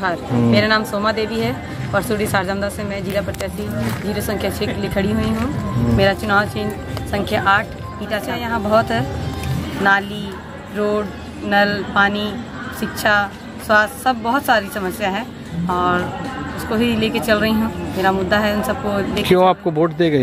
जोहार। मेरा नाम सोमा देवी है, परसुडी सारजमदा से मैं जिला प्रत्याशी 0 संख्या 6 के लिए खड़ी हुई हूँ। मेरा चुनाव चिन्ह संख्या 8 ईटा से। यहाँ बहुत है, नाली, रोड, नल, पानी, शिक्षा, स्वास्थ्य, सब बहुत सारी समस्या है और उसको ही लेके चल रही हूँ। मेरा मुद्दा है उन सबको लेके। क्यों आपको वोट देगा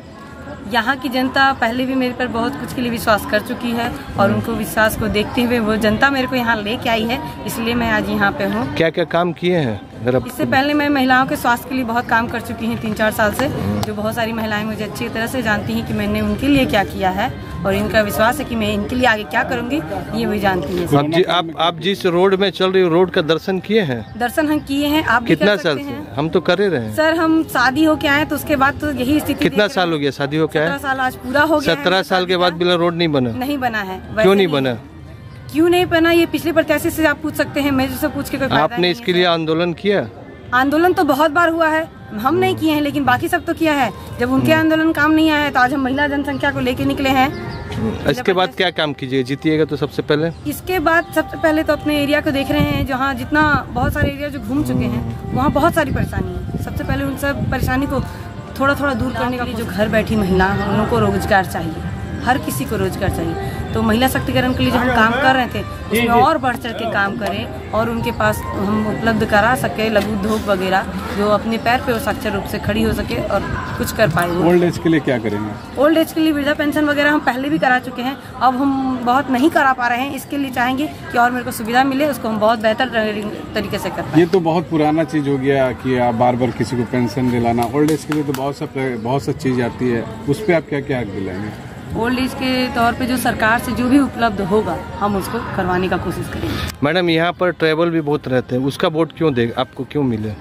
यहाँ की जनता पहले भी मेरे पर बहुत कुछ के लिए विश्वास कर चुकी है और उनको विश्वास को देखते हुए वो जनता मेरे को यहाँ लेके आई है, इसलिए मैं आज यहाँ पे हूँ। क्या क्या काम किए हैं? इससे पहले मैं महिलाओं के स्वास्थ्य के लिए बहुत काम कर चुकी हूँ 3-4 साल से, जो बहुत सारी महिलाएं मुझे अच्छी तरह से जानती हैं कि मैंने उनके लिए क्या किया है और इनका विश्वास है कि मैं इनके लिए आगे क्या करूँगी, ये भी जानती है। आप जिस रोड में चल रही रोड का दर्शन किए हैं? दर्शन हम किए हैं। आप कितना साल से? हम तो कर रहे हैं सर, हम शादी होके आए तो उसके बाद तो यही स्थिति। कितना साल हो गया शादी होके आए? 17 साल आज पूरा हो गया। 17 साल के बाद बिना रोड नहीं बना? नहीं बना है। क्यों नहीं बना? क्यों नहीं बना ये पिछले प्रत्याशी से आप पूछ सकते हैं, मेरे से पूछ के कोई फायदा नहीं है। आपने इसके लिए आंदोलन किया? आंदोलन तो बहुत बार हुआ है, हम नहीं किए हैं लेकिन बाकी सब तो किया है। जब उनके आंदोलन काम नहीं आया है तो आज हम महिला जनसंख्या को लेके निकले हैं। इसके बाद क्या काम कीजिएगा? जीतिएगा तो सबसे पहले? इसके बाद सबसे पहले तो अपने एरिया को देख रहे हैं, जहाँ जितना बहुत सारे एरिया जो घूम चुके हैं वहाँ बहुत सारी परेशानी है। सबसे पहले उन सब परेशानी को थोड़ा थोड़ा दूर करने के लिए जो घर बैठी महिला उनको रोजगार चाहिए, हर किसी को रोजगार चाहिए। तो महिला शक्तिकरण के लिए जो हम काम कर रहे थे उसमें और बढ़ चढ़ के काम करें और उनके पास हम उपलब्ध करा सके लघु उद्योग वगैरह, जो अपने पैर पे साक्षर रूप से खड़ी हो सके और कुछ कर पाए। ओल्ड एज के लिए क्या करेंगे? ओल्ड एज के लिए वृद्धा पेंशन वगैरह हम पहले भी करा चुके हैं, अब हम बहुत नहीं करा पा रहे हैं। इसके लिए चाहेंगे कि और मेरे को सुविधा मिले, उसको हम बहुत बेहतर तरीके से कर पाए। ये तो बहुत पुराना चीज हो गया कि आप बार बार किसी को पेंशन दिलाना। ओल्ड एज के लिए तो बहुत सा चीज आती है, उस पर आप क्या क्या दिलाएंगे? ओल्ड एज के तौर पे जो सरकार से जो भी उपलब्ध होगा हम उसको करवाने का कोशिश करेंगे। मैडम, यहाँ पर ट्रैवल भी बहुत रहते हैं, उसका वोट क्यों दे? आपको क्यों मिले?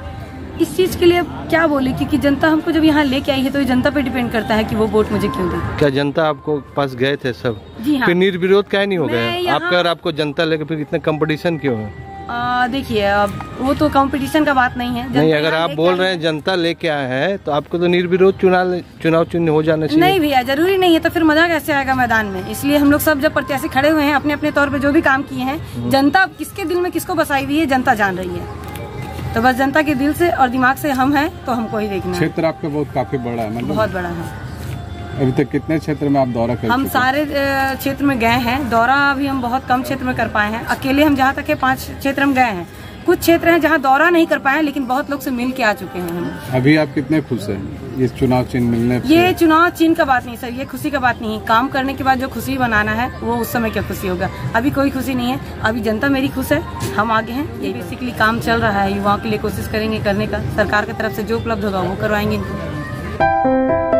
इस चीज के लिए क्या बोले, क्योंकि जनता हमको जब यहाँ लेके आई है तो ये जनता पे डिपेंड करता है कि वो वोट मुझे क्यों दे। क्या जनता आपको पास गए थे सब? जी हाँ। फिर निर्विरोध क्या नहीं हो गया आपका? और आपको जनता लेके फिर इतना कंपटीशन क्यों है? देखिए, अब वो तो कंपटीशन का बात नहीं है। नहीं, अगर आप बोल रहे हैं जनता लेके आए हैं तो आपको तो निर्विरोध चुनाव चिन्ह हो जाना चाहिए। नहीं भैया, जरूरी नहीं है, तो फिर मजा कैसे आएगा मैदान में। इसलिए हम लोग सब जब प्रत्याशी खड़े हुए हैं अपने अपने तौर पे जो भी काम किए हैं, जनता किसके दिल में किसको बसाई हुई है जनता जान रही है। तो बस जनता के दिल से और दिमाग से हम हैं तो हमको ही देखना है। क्षेत्र आपका बहुत काफी बड़ा है, मतलब बहुत बड़ा है। अभी तक कितने क्षेत्र में आप दौरा कर? हम सारे क्षेत्र में गए हैं। दौरा अभी हम बहुत कम क्षेत्र में कर पाए हैं। अकेले हम जहाँ तक है 5 क्षेत्र में गए हैं। कुछ क्षेत्र हैं जहाँ दौरा नहीं कर पाए, लेकिन बहुत लोग से मिल के आ चुके हैं हम। अभी आप कितने खुश हैं ये चुनाव चिन्ह मिलने पे? ये चुनाव चिन्ह का बात नहीं सर, ये खुशी का बात नहीं है। काम करने के बाद जो खुशी बनाना है वो उस समय क्या खुशी होगा, अभी कोई खुशी नहीं है। अभी जनता मेरी खुश है, हम आगे हैं। ये बेसिकली काम चल रहा है, युवाओं के लिए कोशिश करेंगे करने का। सरकार की तरफ से जो उपलब्ध होगा वो करवाएंगे इनको।